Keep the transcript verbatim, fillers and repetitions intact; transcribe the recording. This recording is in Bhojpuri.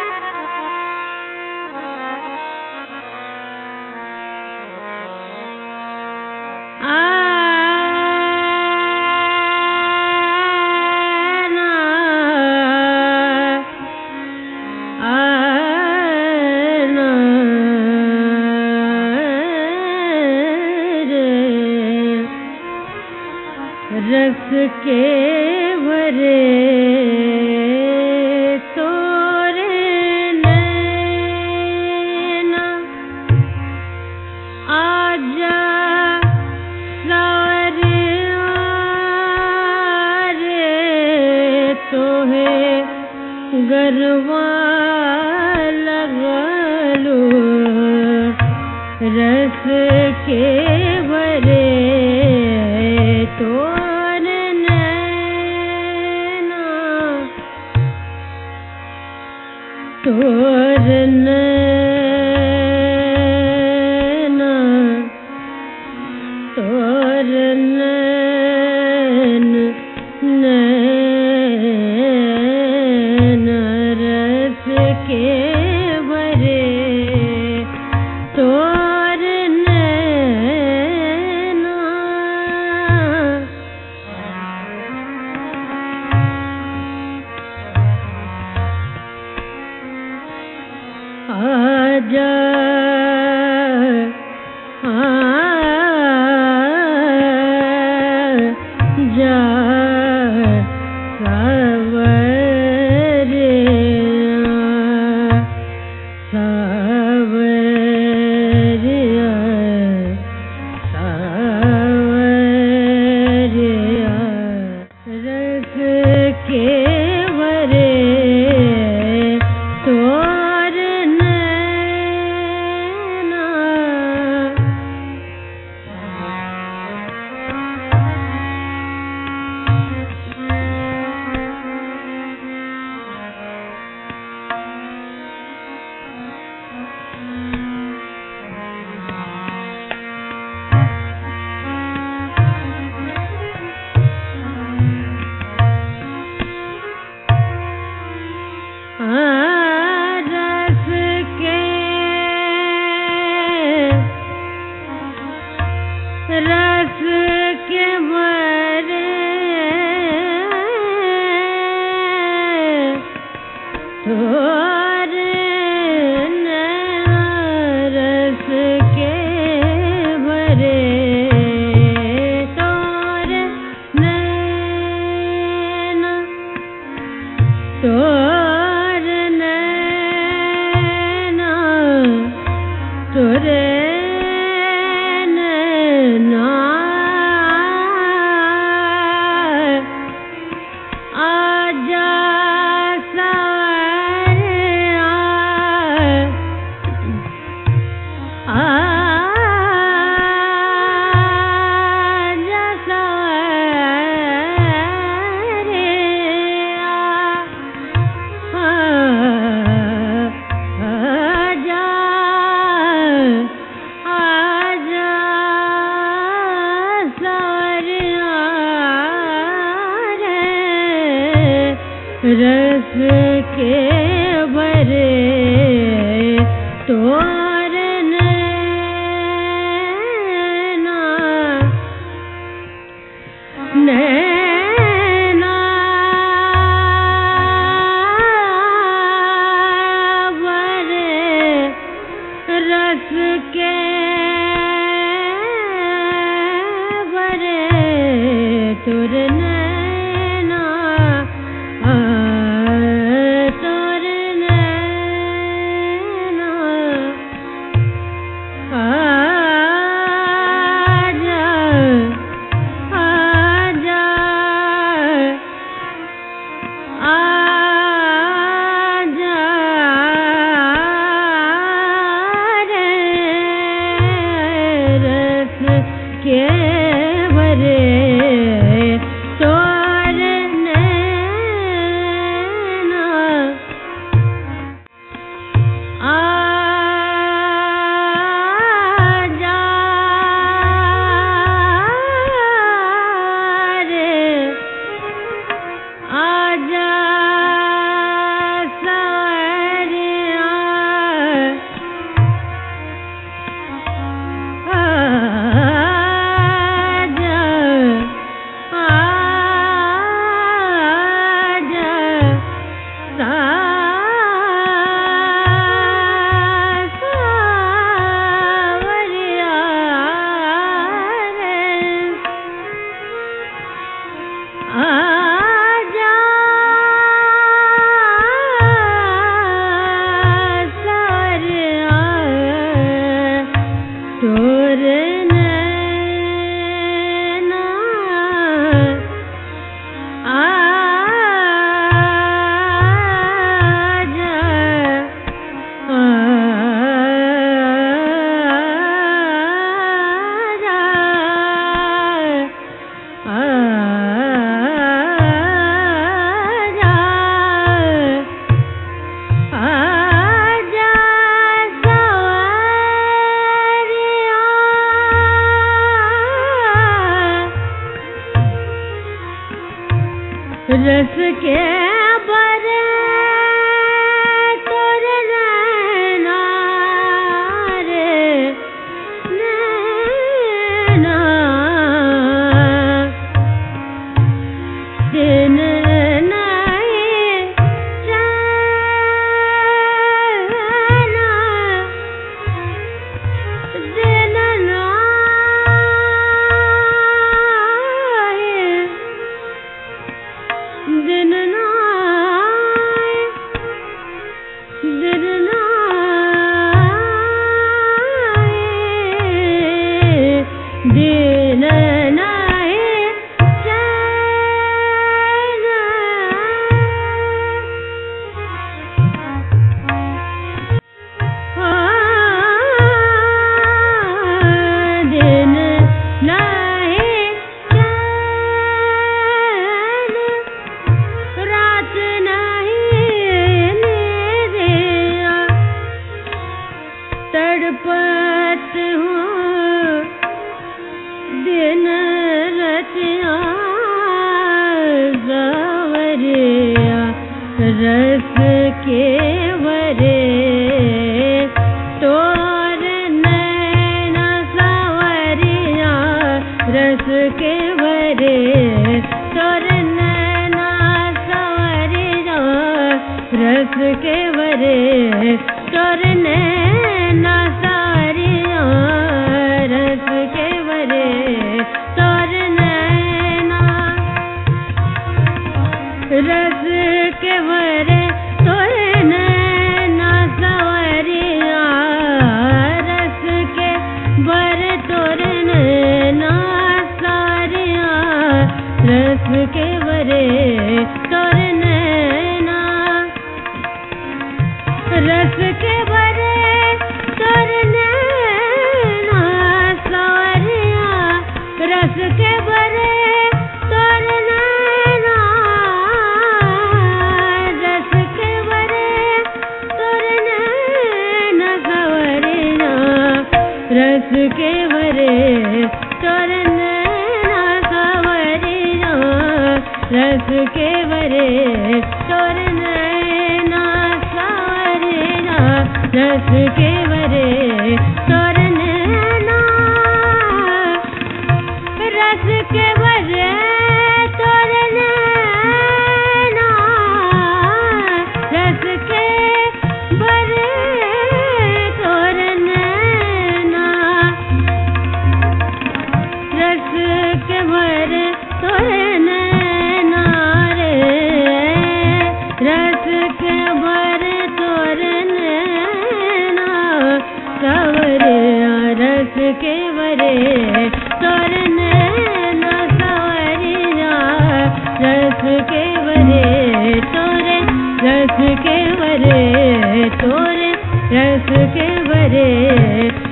रस के भरे तोरे नैना आजा सावरिया रे तोहे गरबा लगलू रस के भरे तोर नैना तोर नैना तोर नैन नैन रस के भरे तोर नैना आजा आजा सावरिया सावरिया सावरिया रस के भरे तोर नैना रस के रस के भरे तोर नैना रस के भरे तोर नैना तोर नैना तोरे नैना आजा सावरिया आजा सावरिया आजा आजा सावरिया रे रस के भरे तोर नैना नैना भरे रस के भरे तोर नैना आ, तोर नैना आजा आजा आजा रे रस के भरे तोर नैना आजा रे आजा सावरिया रस के बरे तोर नैना रे नैना दिन नहीं चैना दिन नहीं दिन नहीं दिन नहीं दिन नहीं चैना दिन नहीं चैन रात नहीं नींदिया तड़पत हूँ दिन रतिया सवरिया रस के वरे तोर नैना सवरिया रस के वरे तोर नैना सवरिया रस के वरे तोर नैना सवरिया रस के वरे तोर नैना रस के वरे तोर नैना सवरिया रस के वरे तोर नैना सवरिया रस के वरे तोर नैना रस के वरे तोर नैना सवरिया रस के वरे तोर नैना रस के वरे तोर नैना सवरिया रस के वरे तोर नैना सवरिया रस के वरे तोर नैना सवरिया रस के वरे तोर नैना रस के वरे तोर नैना रस के वरे तोर नैना रस के वरे तोर नैना रे रस के वरे तोर नैना सवरिया रस के वरे तोर नैना सवरिया रस के वरे तोरे रस के वरे तोरे रस के वरे